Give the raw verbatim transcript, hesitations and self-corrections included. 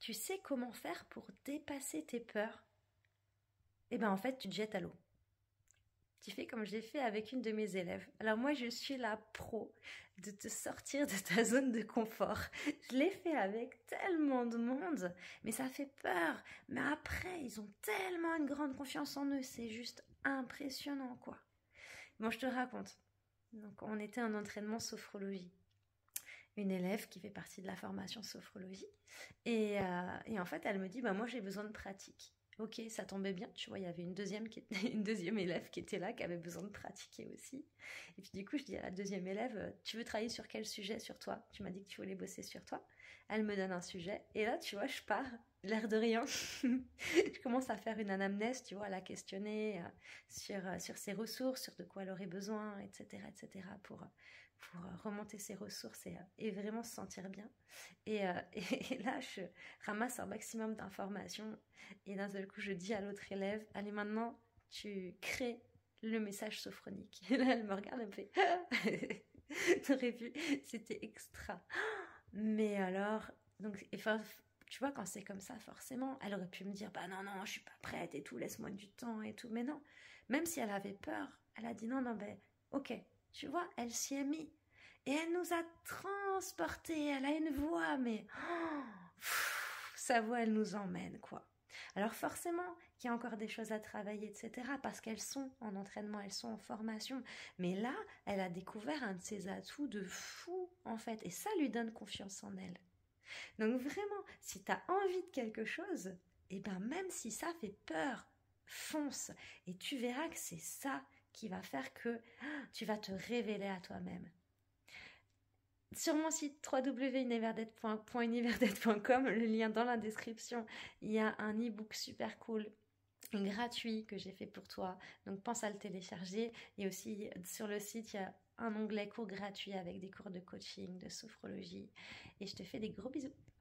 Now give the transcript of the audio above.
tu sais comment faire pour dépasser tes peurs? Eh bien en fait, tu te jettes à l'eau. Tu fais comme j'ai fait avec une de mes élèves. Alors moi, je suis la pro de te sortir de ta zone de confort. Je l'ai fait avec tellement de monde, mais ça fait peur. Mais après, ils ont tellement une grande confiance en eux, c'est juste impressionnant, quoi. Bon, je te raconte. Donc, on était en entraînement sophrologie. Une élève qui fait partie de la formation sophrologie. Et, euh, et en fait, elle me dit, bah moi, j'ai besoin de pratique. Ok, ça tombait bien, tu vois, il y avait une deuxième, qui était, une deuxième élève qui était là, qui avait besoin de pratiquer aussi. Et puis du coup, je dis à la deuxième élève, tu veux travailler sur quel sujet sur toi? Tu m'as dit que tu voulais bosser sur toi. Elle me donne un sujet, et là, tu vois, je pars, l'air de rien. Je commence à faire une anamnèse, tu vois, à la questionner euh, sur, euh, sur ses ressources, sur de quoi elle aurait besoin, et cetera, et cetera, pour, pour remonter ses ressources et, et vraiment se sentir bien. Et, euh, et, et là, je ramasse un maximum d'informations et d'un seul coup, je dis à l'autre élève, allez maintenant, tu crées le message sophronique. Et là, elle me regarde, elle me fait, t'aurais vu, c'était extra. Mais alors, donc, enfin, tu vois, quand c'est comme ça, forcément, elle aurait pu me dire, bah non, non, je suis pas prête et tout, laisse-moi du temps et tout. Mais non, même si elle avait peur, elle a dit non, non, ben, ok, tu vois, elle s'y est mise. Et elle nous a transportés, elle a une voix, mais oh, pff, sa voix, elle nous emmène, quoi. Alors forcément qu'il y a encore des choses à travailler, et cetera, parce qu'elles sont en entraînement, elles sont en formation. Mais là, elle a découvert un de ses atouts de fou, en fait, et ça lui donne confiance en elle. Donc vraiment, si tu as envie de quelque chose, et ben même si ça fait peur, fonce, et tu verras que c'est ça qui va faire que ah, tu vas te révéler à toi-même. Sur mon site w w w point univerdette point com, le lien dans la description, il y a un e-book super cool, gratuit que j'ai fait pour toi. Donc pense à le télécharger. Et aussi sur le site, il y a un onglet cours gratuit avec des cours de coaching, de sophrologie. Et je te fais des gros bisous.